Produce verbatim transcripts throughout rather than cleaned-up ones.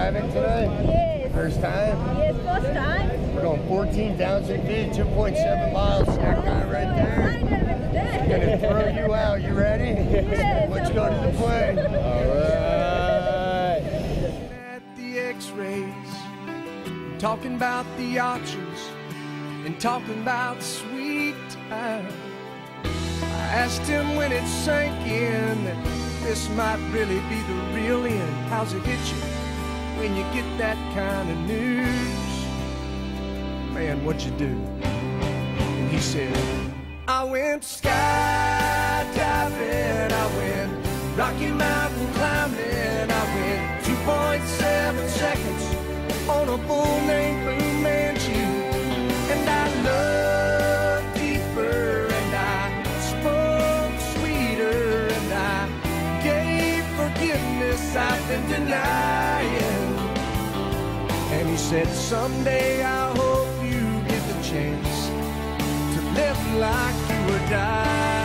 driving today? Yes. First time? Yes, first time. We're going fourteen thousand feet, two point seven miles. That guy right there. I'm gonna throw you out. You ready? Yes, Let's go to the plane. All right. At the X-rays, talking about the options and talking about sweet time. I asked him when it sank in that this might really be the real end. How's it hit you when you get that kind of news? Man, what'd you do? And he said, I went skydiving, I went Rocky Mountain climbing, I went two point seven seconds on a bull named Fu Manchu. And I loved deeper, and I spoke sweeter, and I gave forgiveness I've been denying. And he said, someday I hope you get the chance to live like you were dying.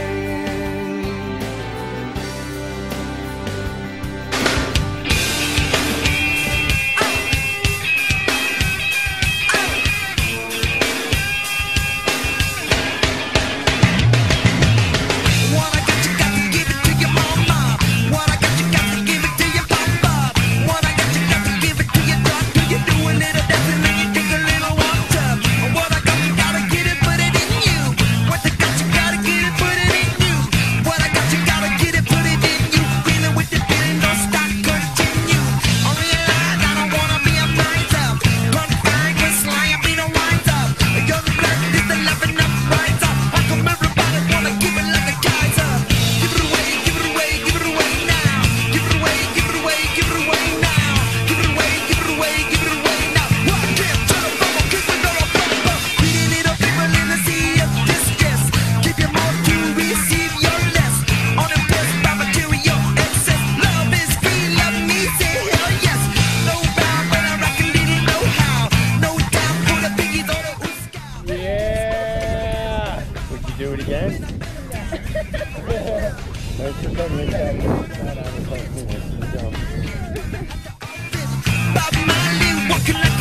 Do it again? Thanks for coming in, Daddy. Let's jump.